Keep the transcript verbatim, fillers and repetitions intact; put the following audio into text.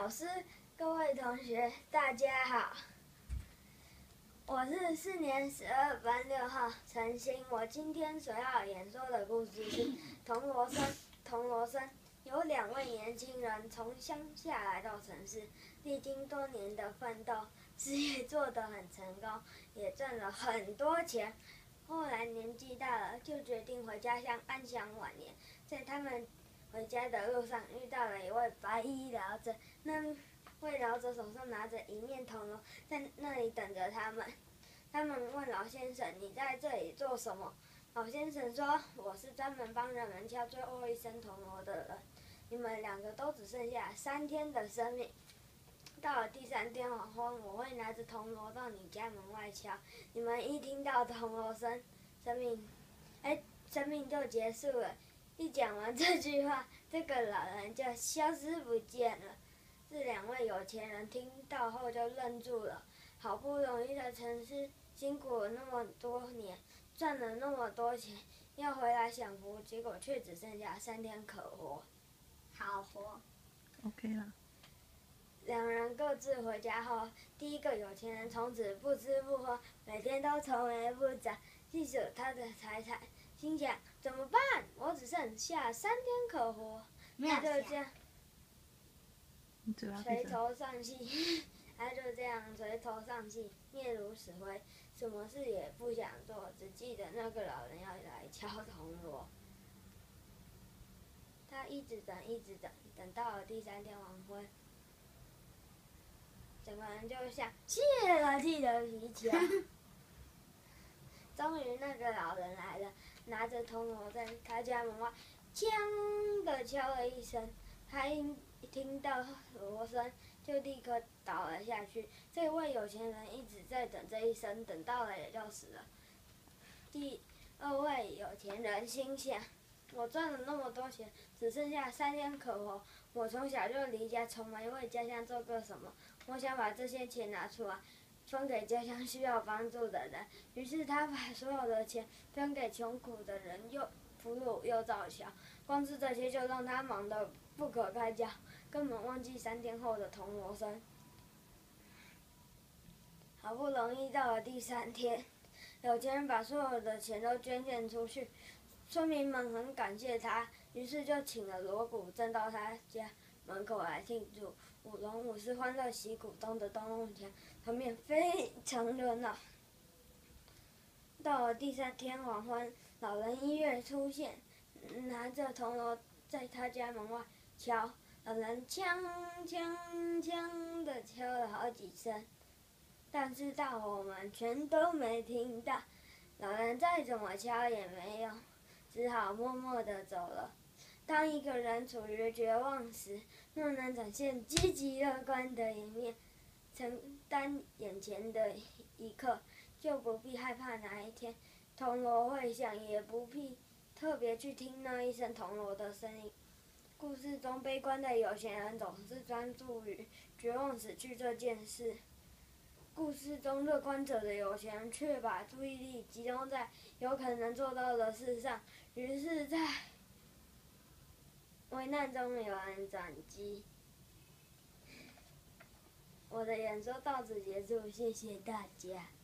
老师，各位同学，大家好。我是四年十二班六号陈鑫。我今天所要演说的故事是《铜锣声》。铜锣声有两位年轻人从乡下来到城市，历经多年的奋斗，事业做得很成功，也挣了很多钱。后来年纪大了，就决定回家乡安享晚年。在他们回家的路上，遇到了一位白衣老者。那位老者手上拿着一面铜锣，在那里等着他们。他们问老先生：“你在这里做什么？”老先生说：“我是专门帮人们敲最后一声铜锣的人。你们两个都只剩下三天的生命。到了第三天黄昏，我会拿着铜锣到你家门外敲。你们一听到铜锣声，生命，哎，生命就结束了。”一讲完这句话，这个老人就消失不见了。这两位有钱人听到后就愣住了。好不容易在城市辛苦了那么多年，赚了那么多钱，要回来享福，结果却只剩下三天可活。好活。 OK 了。 两人各自回家后，第一个有钱人从此不吃不喝，每天都愁眉不展，细数他的财产，心想怎么办？我只剩下三天可活。他就这样垂头丧气，他就这样垂头丧气，面如死灰，什么事也不想做，只记得那个老人要来敲铜锣。他一直等，一直等，等到了第三天黄昏，整个人就像泄了气的皮球。终于那个老人来了，拿着铜锣在他家门外，锵的敲了一声。他一听到锣声，就立刻倒了下去。这位有钱人一直在等这一声，等到了也就死了。第二位有钱人心想：我赚了那么多钱，只剩下三天可活。我从小就离家，从没为家乡做过什么。我想把这些钱拿出来，分给家乡需要帮助的人。于是他把所有的钱分给穷苦的人，又俘虏又造桥。光是这些就让他忙得不可开交，根本忘记三天后的铜锣声。好不容易到了第三天，有钱人把所有的钱都捐献出去，村民们很感谢他，于是就请了锣鼓阵到他家门口来庆祝。舞龙舞狮，欢乐旗鼓，咚的咚咚锵，场面非常热闹。到了第三天黄昏，老人一跃出现，拿着铜锣在他家门外敲。老人锵锵锵的敲了好几声，但是大伙们全都没听到。老人再怎么敲也没用，只好默默地走了。当一个人处于绝望时，若能展现积极乐观的一面，承担眼前的一刻，就不必害怕哪一天铜锣会响，也不必特别去听那一声铜锣的声音。故事中悲观的有钱人总是专注于绝望死去这件事，故事中乐观者的有钱人却把注意力集中在有可能做到的事上，于是在危难中有人转机。我的演说到此结束，谢谢大家。